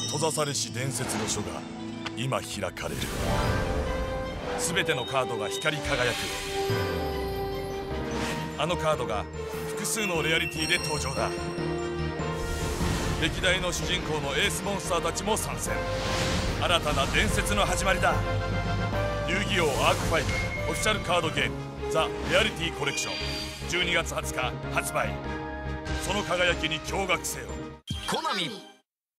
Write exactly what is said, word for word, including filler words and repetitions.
閉ざされし伝説の書が今開かれる。全てのカードが光り輝く。あのカードが複数のレアリティで登場だ。歴代の主人公のエースモンスターたちも参戦。新たな伝説の始まりだ。遊戯王アークファイブオフィシャルカードゲームザ・レアリティコレクションじゅうにがつはつか発売。その輝きに驚愕せよ。 コナミ